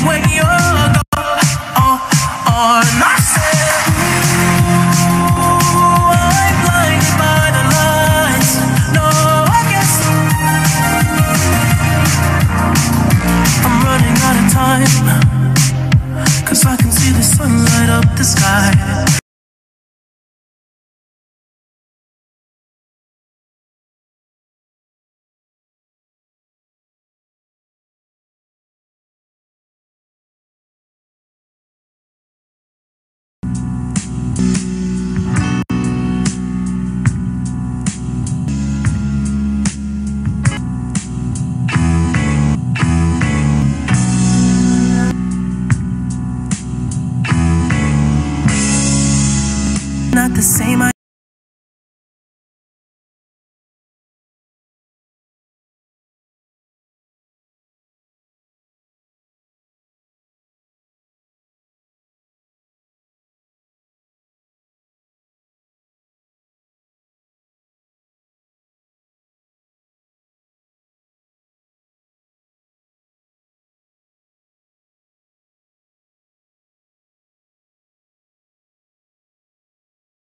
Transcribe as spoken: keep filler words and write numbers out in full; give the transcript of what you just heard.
when you're gone. Oh, oh, and I said, ooh, I'm blinded by the lights. No, I guess I'm running out of time, 'cause I can see the sun light up the sky. Not the same, I